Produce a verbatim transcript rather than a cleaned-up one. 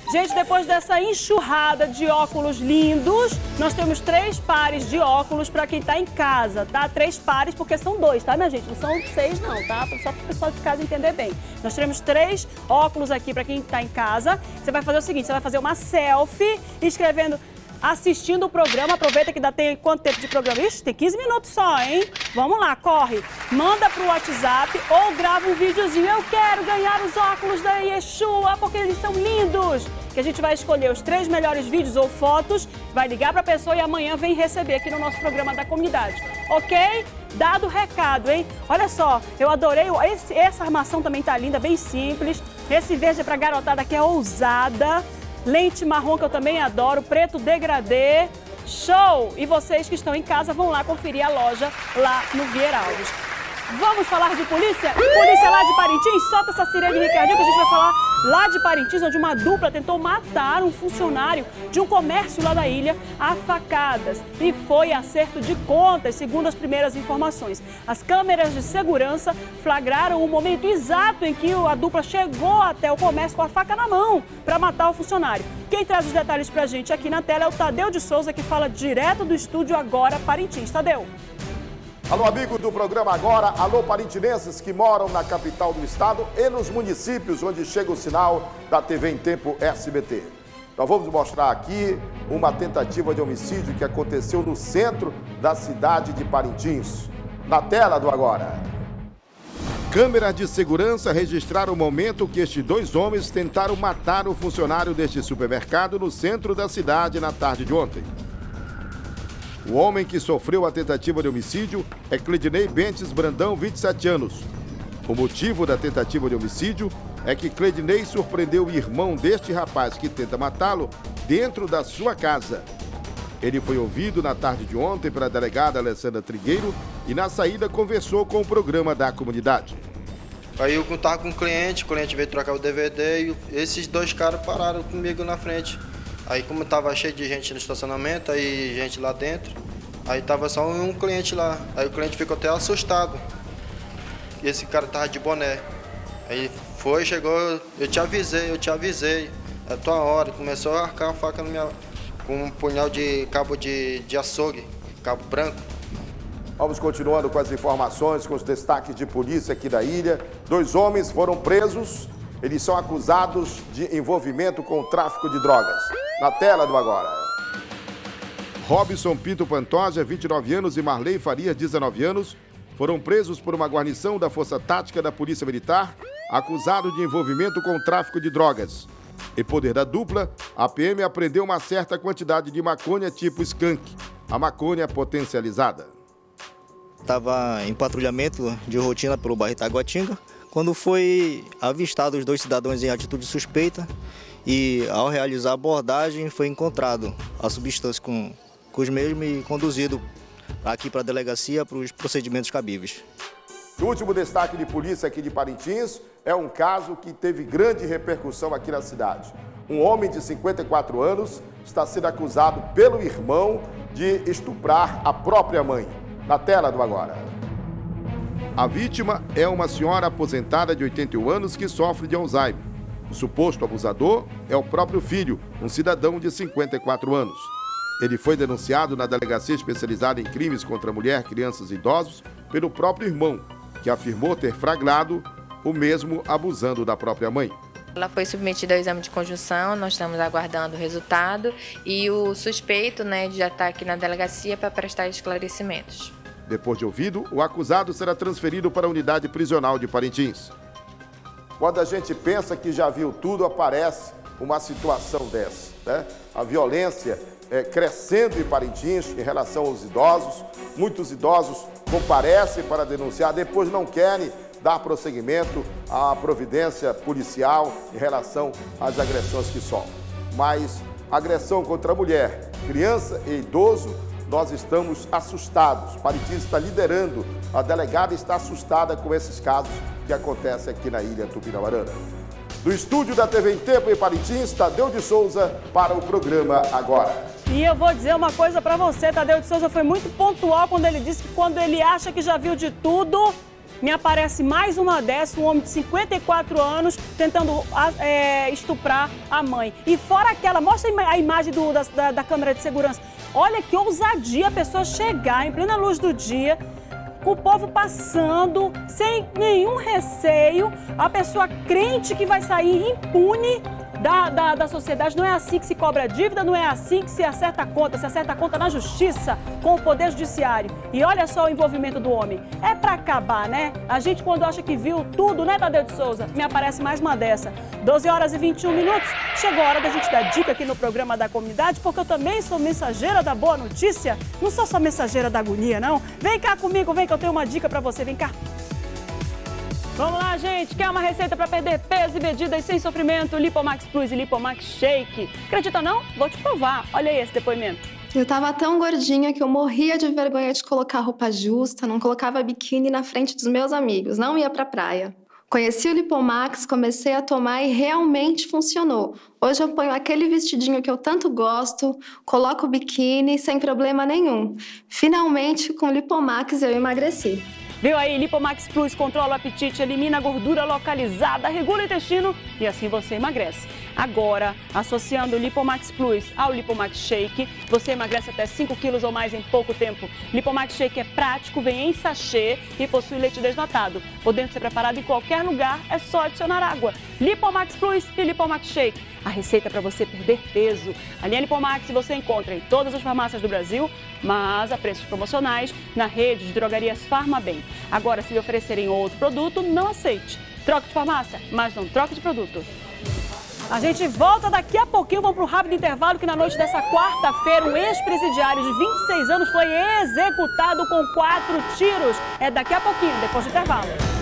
Gente, depois dessa enxurrada de óculos lindos, nós temos três pares de óculos para quem está em casa, tá? Três pares, porque são dois, tá, minha gente? Não são seis, não, tá? Só para o pessoal de casa entender bem. Nós teremos três óculos aqui para quem está em casa. Você vai fazer o seguinte, você vai fazer uma selfie escrevendo... assistindo o programa, aproveita que ainda tem quanto tempo de programa? Ixi, tem quinze minutos só, hein? Vamos lá, corre. Manda pro WhatsApp ou grava um videozinho. Eu quero ganhar os óculos da Yeshua, porque eles são lindos. Que a gente vai escolher os três melhores vídeos ou fotos, vai ligar pra pessoa e amanhã vem receber aqui no nosso programa da comunidade. Ok? Dado o recado, hein? Olha só, eu adorei. Esse, essa armação também tá linda, bem simples. Esse verde é pra garotada que é ousada. Lente marrom, que eu também adoro, preto degradê, show! E vocês que estão em casa vão lá conferir a loja lá no Vieira Alves. Vamos falar de polícia? Polícia lá de Parintins, solta essa sirene, Ricardinho, que a gente vai falar lá de Parintins, onde uma dupla tentou matar um funcionário de um comércio lá da ilha a facadas. E foi acerto de contas, segundo as primeiras informações. As câmeras de segurança flagraram o momento exato em que a dupla chegou até o comércio com a faca na mão para matar o funcionário. Quem traz os detalhes pra gente aqui na tela é o Tadeu de Souza, que fala direto do estúdio Agora Parintins. Tadeu. Alô, amigo do programa Agora, alô, parintinenses que moram na capital do estado e nos municípios onde chega o sinal da T V em Tempo S B T. Nós vamos mostrar aqui uma tentativa de homicídio que aconteceu no centro da cidade de Parintins. Na tela do Agora. Câmeras de segurança registraram o momento que estes dois homens tentaram matar o funcionário deste supermercado no centro da cidade na tarde de ontem. O homem que sofreu a tentativa de homicídio é Cledinei Bentes Brandão, vinte e sete anos. O motivo da tentativa de homicídio é que Cledinei surpreendeu o irmão deste rapaz que tenta matá-lo dentro da sua casa. Ele foi ouvido na tarde de ontem pela delegada Alessandra Trigueiro e na saída conversou com o programa da comunidade. Aí eu estava com o cliente, o cliente veio trocar o D V D e esses dois caras pararam comigo na frente. Aí como estava cheio de gente no estacionamento, aí gente lá dentro, aí tava só um cliente lá. Aí o cliente ficou até assustado. E esse cara tava de boné. Aí foi, chegou, eu te avisei, eu te avisei. É a tua hora. Começou a arcar a faca no minha, com um punhal de cabo de, de açougue, cabo branco. Vamos continuando com as informações, com os destaques de polícia aqui da ilha. Dois homens foram presos. Eles são acusados de envolvimento com o tráfico de drogas. Na tela do Agora. Robson Pinto Pantoja, vinte e nove anos, e Marley Farias, dezenove anos, foram presos por uma guarnição da Força Tática da Polícia Militar, acusados de envolvimento com o tráfico de drogas. Em poder da dupla, a P M apreendeu uma certa quantidade de maconha tipo skunk, a maconha potencializada. Estava em patrulhamento de rotina pelo bairro Itaguatinga, quando foi avistado os dois cidadãos em atitude suspeita e, ao realizar a abordagem, foi encontrado a substância com, com os mesmos e conduzido aqui para a delegacia para os procedimentos cabíveis. O último destaque de polícia aqui de Parintins é um caso que teve grande repercussão aqui na cidade. Um homem de cinquenta e quatro anos está sendo acusado pelo irmão de estuprar a própria mãe. Na tela do Agora. A vítima é uma senhora aposentada de oitenta e um anos que sofre de Alzheimer. O suposto abusador é o próprio filho, um cidadão de cinquenta e quatro anos. Ele foi denunciado na delegacia especializada em crimes contra mulher, crianças e idosos pelo próprio irmão, que afirmou ter flagrado o mesmo abusando da própria mãe. Ela foi submetida ao exame de conjunção, nós estamos aguardando o resultado e o suspeito, né, já está aqui na delegacia para prestar esclarecimentos. Depois de ouvido, o acusado será transferido para a unidade prisional de Parintins. Quando a gente pensa que já viu tudo, aparece uma situação dessa, né? A violência é, crescendo em Parintins em relação aos idosos. Muitos idosos comparecem para denunciar, depois não querem dar prosseguimento à providência policial em relação às agressões que sofrem. Mas agressão contra a mulher, criança e idoso, nós estamos assustados. Parintins está liderando, a delegada está assustada com esses casos que acontecem aqui na ilha Tupinambara. Do estúdio da T V em Tempo em Parintins, Tadeu de Souza para o programa Agora. E eu vou dizer uma coisa para você, Tadeu de Souza foi muito pontual quando ele disse que quando ele acha que já viu de tudo, me aparece mais uma dessa, um homem de cinquenta e quatro anos tentando é, estuprar a mãe. E fora aquela, mostra a imagem do, da, da câmera de segurança. Olha que ousadia a pessoa chegar em plena luz do dia, com o povo passando, sem nenhum receio, a pessoa crente que vai sair impune da, da, da sociedade. Não é assim que se cobra dívida, não é assim que se acerta a conta, se acerta a conta na justiça, com o poder judiciário. E olha só o envolvimento do homem. É pra acabar, né? A gente quando acha que viu tudo, né, Tadeu de Souza? Me aparece mais uma dessa. doze horas e vinte e um minutos. Chegou a hora da gente dar dica aqui no programa da comunidade, porque eu também sou mensageira da boa notícia. Não sou só mensageira da agonia, não. Vem cá comigo, vem que eu tenho uma dica pra você. Vem cá. Vamos lá, gente. Quer uma receita para perder peso e medidas sem sofrimento? Lipomax Plus e Lipomax Shake. Acredita não? Vou te provar. Olha aí esse depoimento. Eu tava tão gordinha que eu morria de vergonha de colocar roupa justa, não colocava biquíni na frente dos meus amigos, não ia pra praia. Conheci o Lipomax, comecei a tomar e realmente funcionou. Hoje eu ponho aquele vestidinho que eu tanto gosto, coloco o biquíni sem problema nenhum. Finalmente, com o Lipomax eu emagreci. Viu aí? Lipomax Plus controla o apetite, elimina a gordura localizada, regula o intestino e assim você emagrece. Agora, associando o Lipomax Plus ao Lipomax Shake, você emagrece até cinco quilos ou mais em pouco tempo. Lipomax Shake é prático, vem em sachê e possui leite desnatado. Podendo ser preparado em qualquer lugar, é só adicionar água. Lipomax Plus e Lipomax Shake. A receita para você perder peso. A linha Lipomax você encontra em todas as farmácias do Brasil, mas a preços promocionais na rede de drogarias Farmabem. Agora, se lhe oferecerem outro produto, não aceite. Troque de farmácia, mas não troque de produto. A gente volta daqui a pouquinho, vamos para um rápido intervalo, que na noite dessa quarta-feira, um ex-presidiário de vinte e seis anos foi executado com quatro tiros. É daqui a pouquinho, depois do intervalo.